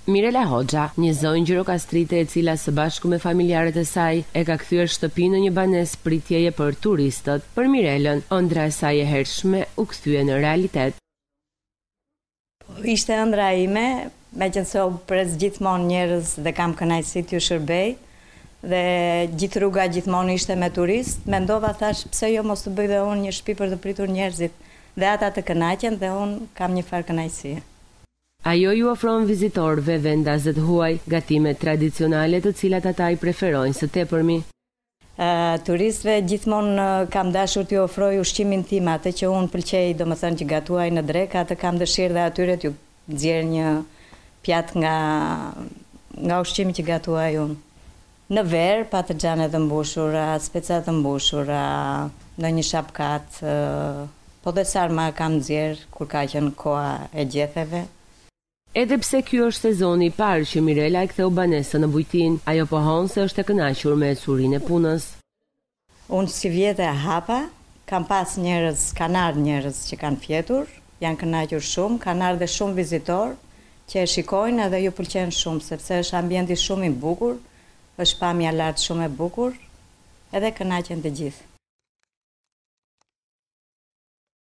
Mirela Hoxha, një zonjë Gjirokastrite e cila së bashku me familjarët e saj e ka kthyer shtëpinë në një banesë pritjeje për turistët, për Mirelën, ëndra e saj e hershme u kthye në realitet. Ishte ëndra ime, meqense u pres gjithmonë njerëz dhe kam kënaqësi t'ju shërbej, dhe gjithë rruga gjithmonë ishte me turist, mendova thash pse jo mos të bëj dhe unë një shtëpi për të pritur njerëzit, dhe ata të kënaqen dhe unë kam një farë kënaqësie. Ajo ju ofron vizitorëve vendazet huaj, gatimet tradicionale të cilat ata i preferojnë së tepërmi. Turistëve gjithmonë kam dashur t'ju ofroj ushqimin tim, atë që unë pëlqej, domethënë që gatuaj në drekë, atë kam dëshirë dhe atyre t'ju nxjerr një pjatë nga ushqimi që gatuaj unë. Në verë, patlıgjane të mbushura, speca të mbushura, ndonjë shapkat, po dhe sarma kam nxjerr kur ka qenë koha e gjetheve. Edhe pse ky është sezoni i parë që Mirela e ktheu banesën në bujtin, ajo pohon se është e kënaqur me ecurinë e punës. Unë si vjetë e hapa, kam pas njerëz, kanë ardhur njerëz që kanë fjetur, janë kënaqur shumë, kanë ardhur dhe shumë vizitor që e shikojnë edhe ju pëlqen shumë, sepse është ambienti shumë i bukur, është pamja lart shumë e bukur, edhe kënaqen të gjithë.